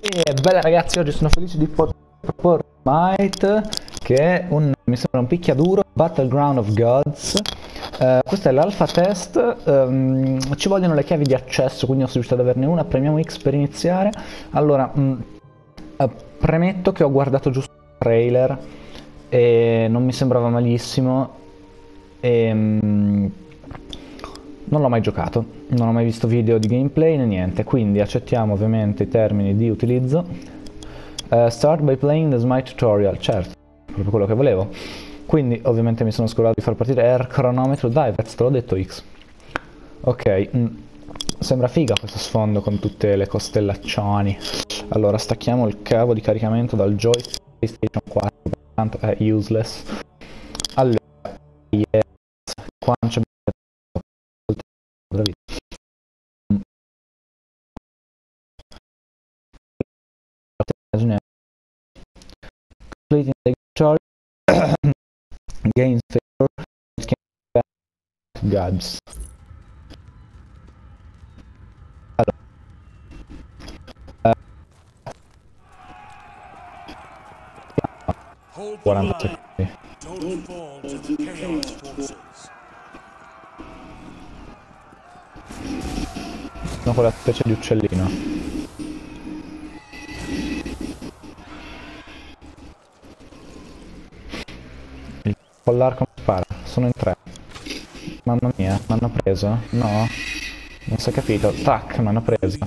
E bella ragazzi, oggi sono felice di poter proporre Might, che è mi sembra un picchiaduro, Battleground of Gods. Questo è l'alpha test, ci vogliono le chiavi di accesso, quindi ho riuscito ad averne una. Premiamo X per iniziare. Allora, premetto che ho guardato giusto il trailer e non mi sembrava malissimo e non l'ho mai giocato, non ho mai visto video di gameplay né niente, quindi accettiamo ovviamente i termini di utilizzo. Start by playing the Smite tutorial, certo, proprio quello che volevo. Quindi ovviamente mi sono scordato di far partire Air cronometro, dai, te l'ho detto X. Ok, sembra figa questo sfondo con tutte le costellaccioni. Allora stacchiamo il cavo di caricamento dal joystick PlayStation 4, tanto è useless. Allora, yes, qua non c'è completing the tutorial gains favor gods. Allora, 40 secondi. Sono quella specie di uccellino. Il collar come spara? Sono in tre. Mamma mia, mi hanno preso? No? Non si è capito. Tac, mi hanno preso.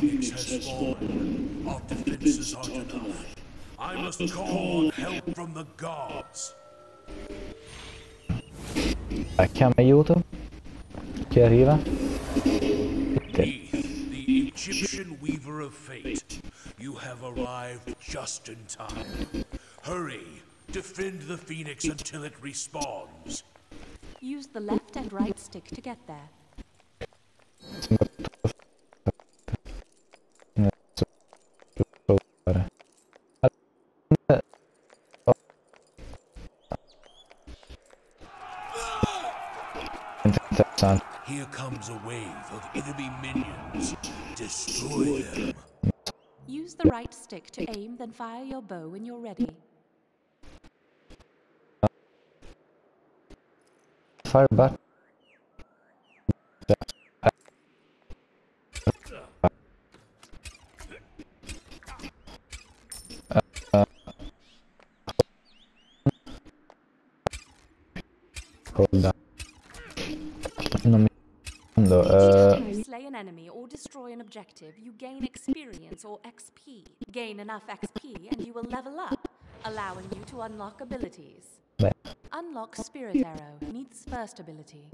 Dai, chiama aiuto. Chi arriva? The Egyptian weaver of fate, you have arrived just in time. Hurry, defend the Phoenix until it respawns. Use the left and right stick to get there. Interessante. Here comes a wave of enemy minions. Destroy them. Use the right stick to aim, then fire your bow when you're ready. Fire button. Non mi Each time you slay an enemy or destroy an objective, you gain experience or XP. Gain enough XP and you will level up, allowing you to unlock abilities. Beh. Unlock Spirit Arrow, needs first ability.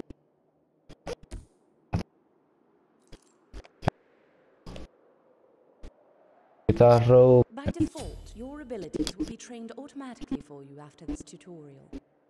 By default, your abilities will be trained automatically for you after this tutorial.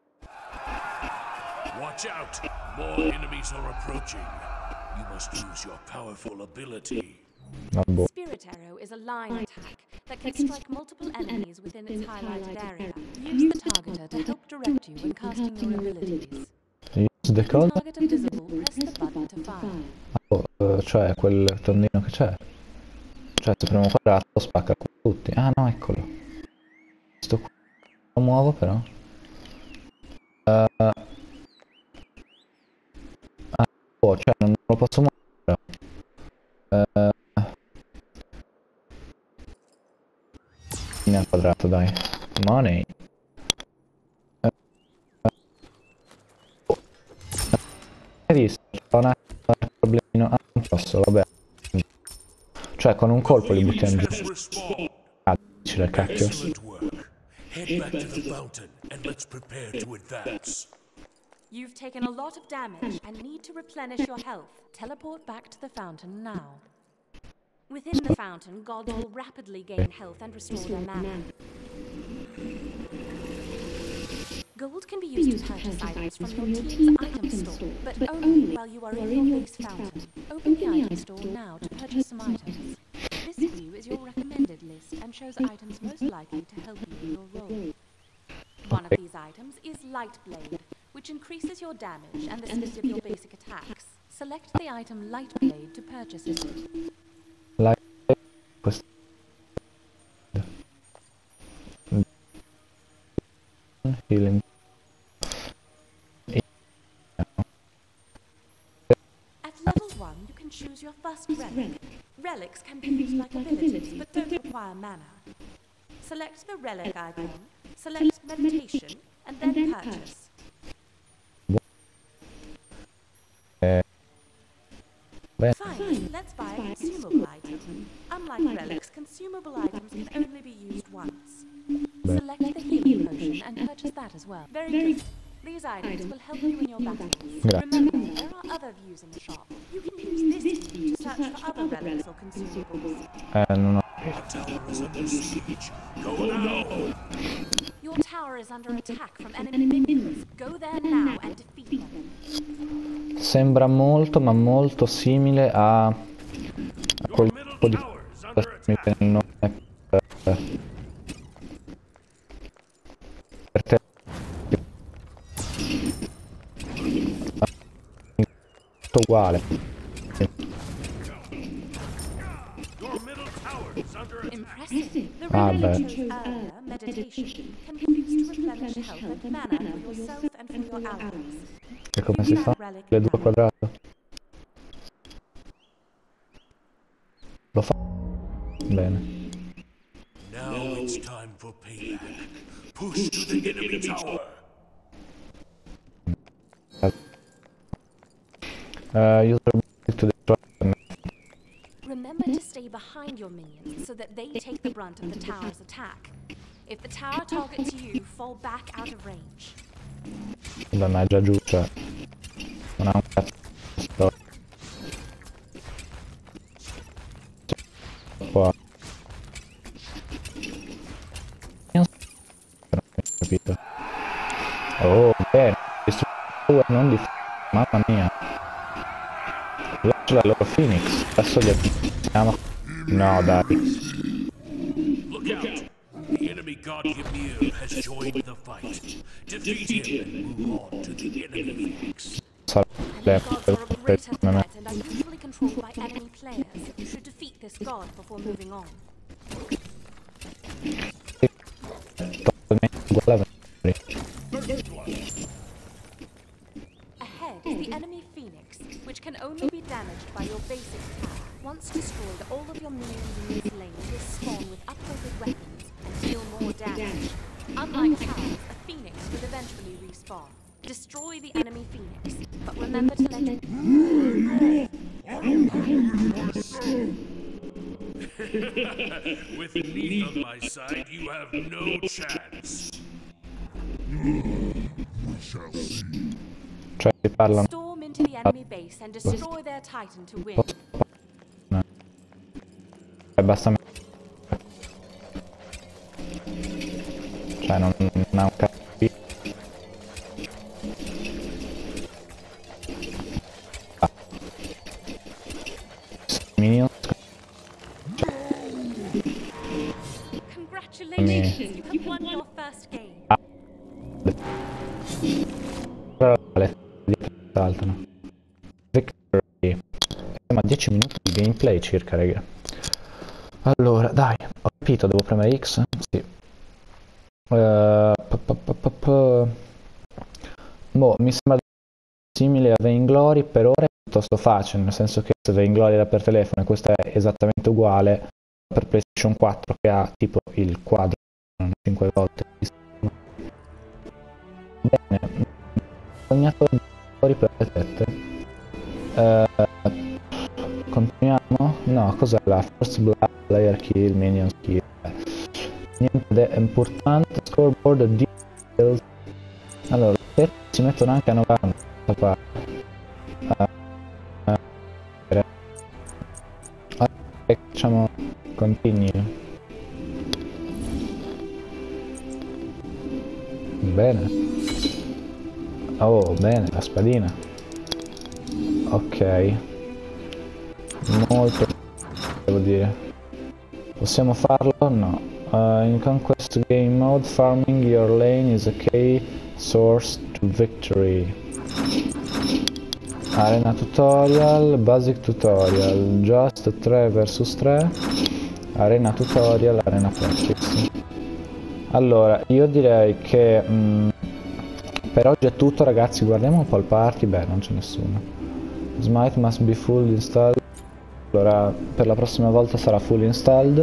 Watch out! More enemies are approaching. You must use your powerful ability. Spirit Arrow is a line attack that can strike multiple enemies within its highlighted area. Use the targeter to help direct you when casting your abilities. Use the code? Target invisible, press the button to fire. Cioè quel tondino che c'è. Cioè se premo quadrato spacca tutti. Ah no, eccolo. Questo qui lo muovo però. Cioè non lo posso muovere. Ne al quadrato, dai. Money. Hai visto? C'ho un problemino. Ah, non posso, vabbè. Cioè con un colpo li buttiamo giù. Ah, difficile, cacchio. Head back to the fountain and let's prepare to advance. You've taken a lot of damage and need to replenish your health. Teleport back to the fountain now. Within the fountain, gods will rapidly gain health and restore their mana. Gold can be used to purchase items from your team's item store, but only while you are in your base fountain. Open the item store now to purchase some items. This view is your recommended list and shows items most likely to help you in your role. One of these items is Light Blade, which increases your damage and the speed of your basic attacks. Select the item Light Blade to purchase it. healing. At level 1, you can choose your first relic. Relics can be used like abilities, but don't require mana. Select the relic icon, select meditation, and then purchase. Fine, let's buy a consumable item. Unlike relics, consumable items can only be used once. Select the healing potion and purchase that as well. Very good. These items will help you in your battles. Remember, there are other views in the shop. You can use this view to search for other relics or consumables. Non ho... Your tower is under attack from enemy minions. Go there now and defeat them. Sembra molto, ma molto simile a quel tipo di... mi viene il nome per te. Tutto uguale. Impressive. The relic you chose earlier, meditation, can be used to replenish health and mana for yourself and for your allies. E come si fa? Le due quadrato? Lo fa? Bene. Now it's time for payback. Push to the enemy tower. Use to destroy them. Remember to stay behind your minions so that they take the brunt of the tower's attack. If the tower targets you, fall back out of range. Madonna, è già giù, cioè. Non ha un cazzo. Qua. Non ho capito. Oh, bene. Non di... Mamma mia. Lascia la loro Phoenix. Adesso li attacchiamo. No, dai. Look out! The enemy god Ymir has joined the fight. Defeat him and move on to the enemy Phoenix. Enemy gods are a greater threat and are usually controlled by enemy players. You should defeat this god before moving on. Ahead is the enemy Phoenix, which can only be damaged by your basic attack. Once destroyed, all of your minions in this lane will spawn with upgraded weapons and deal more damage. Unlike towers, a Phoenix will eventually respawn. Destroy the enemy Phoenix, but remember to let it... With me on my side, you have no chance. Cioè, si parlano. Storm into the enemy base and destroy their Titan to win. Basta. Cioè, non ha un cazzo di... Minions. Congratulations, you have won your first game. Saltano. Victory. Siamo a 10 minuti di gameplay circa, raga. Allora, dai, ho capito, devo premere X? Sì. Boh, mi sembra simile a Vainglory, per ora è piuttosto facile, nel senso che se Vainglory era per telefono e questo è esattamente uguale per PlayStation 4 che ha tipo il quadro 5 volte. Bene, ho sognato per 7. Continuiamo? No, cos'è la First Blood, Player Kill, Minions Kill? Niente è importante, scoreboard details. Allora, perché si mettono anche a 90 qua? Facciamo continue. Bene. Oh, bene, la spadina. Ok. Molto, devo dire. Possiamo farlo? No. In Conquest Game Mode, farming your lane is a key source to victory. Arena Tutorial, Basic Tutorial, Just 3 vs 3, Arena Tutorial, Arena Practice. Allora, io direi che per oggi è tutto, ragazzi. Guardiamo un po' il party. Beh, non c'è nessuno. Smite must be full installed. Allora, per la prossima volta sarà full installed.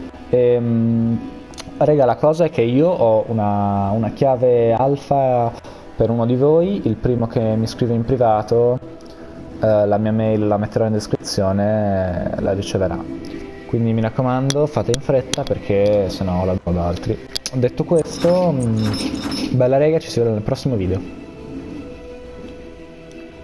Raga, la cosa è che io ho una chiave alfa per uno di voi. Il primo che mi scrive in privato, la mia mail la metterò in descrizione, la riceverà. Quindi mi raccomando, fate in fretta perché sennò la do ad altri. Detto questo, bella raga, ci si vede nel prossimo video.